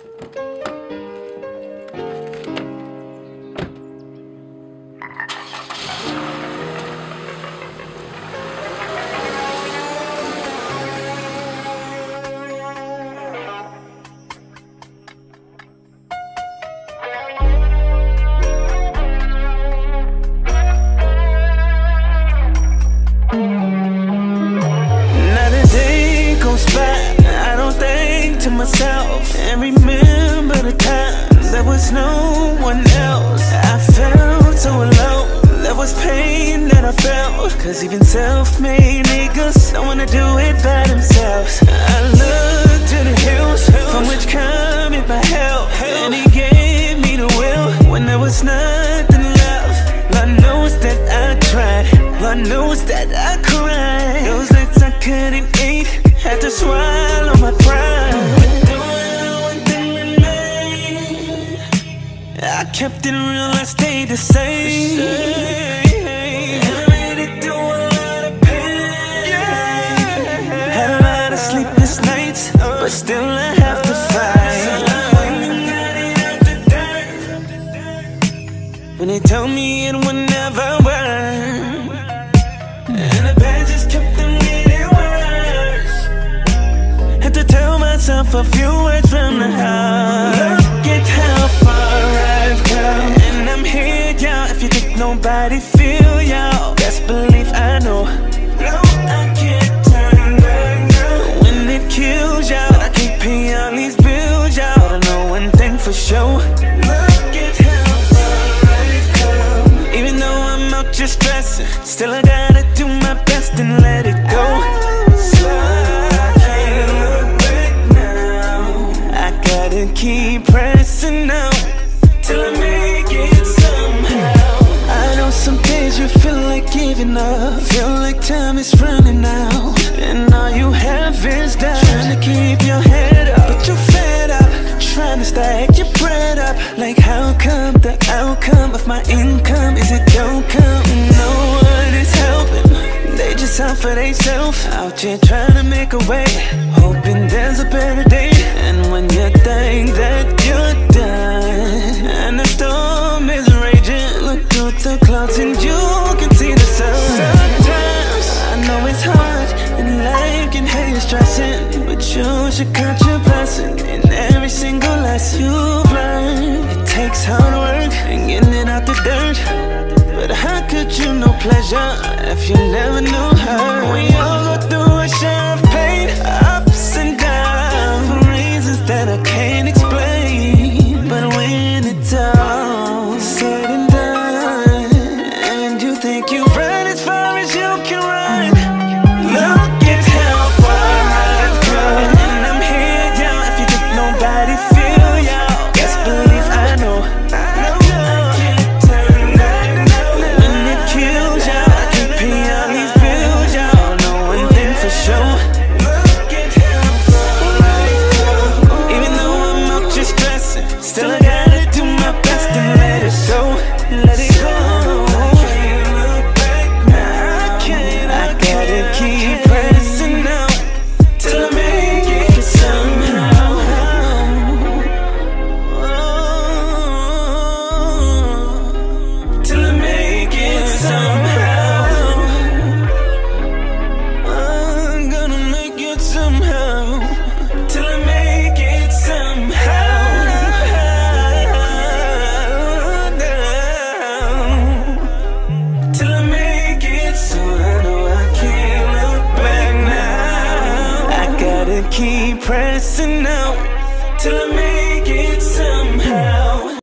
And remember the times there was no one else. I felt so alone, there was pain that I felt. Cause even self-made niggas don't wanna do it by themselves. I looked to the hills from which cometh my help, and he gave me the will when there was nothing left. Lord knows that I tried, Lord knows that I cried. Those nights I couldn't eat, had to swallow my pride. I kept it real, I stayed the same. And I made it through a lot of pain. Had a lot of sleepless nights, but still I have to fight. When they told me it would never work, and the bad just kept them getting worse. Had to tell myself a few words from the heart. Look at how far I've come, and I'm here, y'all. If you think nobody feel y'all, best believe I know. No, I can't turn back now. When it kills y'all, I can't pay all these bills, y'all. But I know one thing for sure. Look at how far I've come. Even though I'm out just stressing, still I gotta do my best and let it go. So I can't look back now. I gotta keep pressing now till I make it somehow. I know some days you feel like giving up, feel like time is running out, and all you have is doubt. Trying to keep your head up, but you're fed up, trying to stack your bread up. Like how come the outcome of my income is it don't come? No one is helping, they just out for theyself, out here trying to make a way, hoping there's a better day. And when you think that you're done and the storm is raging, look through the clouds and you can see the sun. Sometimes I know it's hard and life can have you stressing, but you should count your blessing in every single lesson you've learned. It takes hard work and getting it out the dirt, but how could you know pleasure if you never knew her? We all go through a share of pain, ups and downs, for reasons that I can't explain. But when it's all said and done, and you think you've run as far as you can run, look at how far I've come, and I'm here, y'all. If you think nobody feel y'all, best believe I know. Still I gotta do my best and let it go, let it go. I can't look back now. I gotta keep pressing now till I make it somehow. Till I make it somehow. I'm gonna make it somehow. Till I make it somehow. Keep pressing out till I make it somehow.